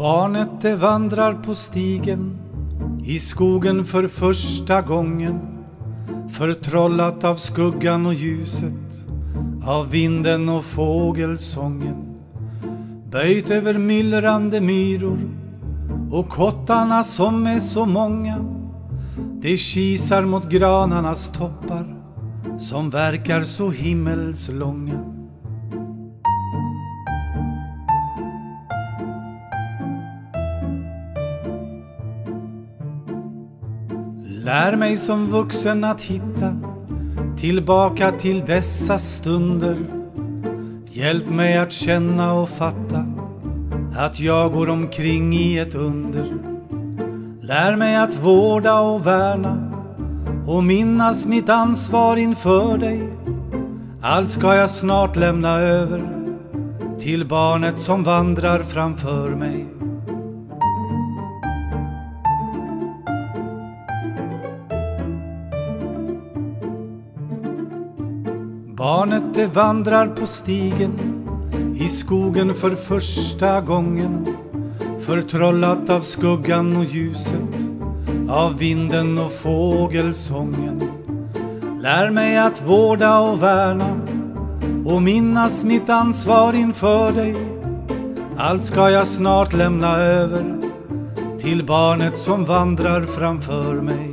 Barnet det vandrar på stigen i skogen för första gången, förtrollat av skuggan och ljuset, av vinden och fågelsången. Böjt över myllrande myror och kottarna som är så många, det kisar mot granarnas toppar som verkar så himmelslånga. Lär mig som vuxen att hitta tillbaka till dessa stunder. Hjälp mig att känna och fatta att jag går omkring i ett under. Lär mig att vårda och värna och minnas mitt ansvar inför dig. Allt ska jag snart lämna över till barnet som vandrar framför mig. Barnet det vandrar på stigen i skogen för första gången, förtrollat av skuggan och ljuset, av vinden och fågelsången. Lär mig att vårda och värna och minnas mitt ansvar inför dig. Allt ska jag snart lämna över till barnet som vandrar framför mig.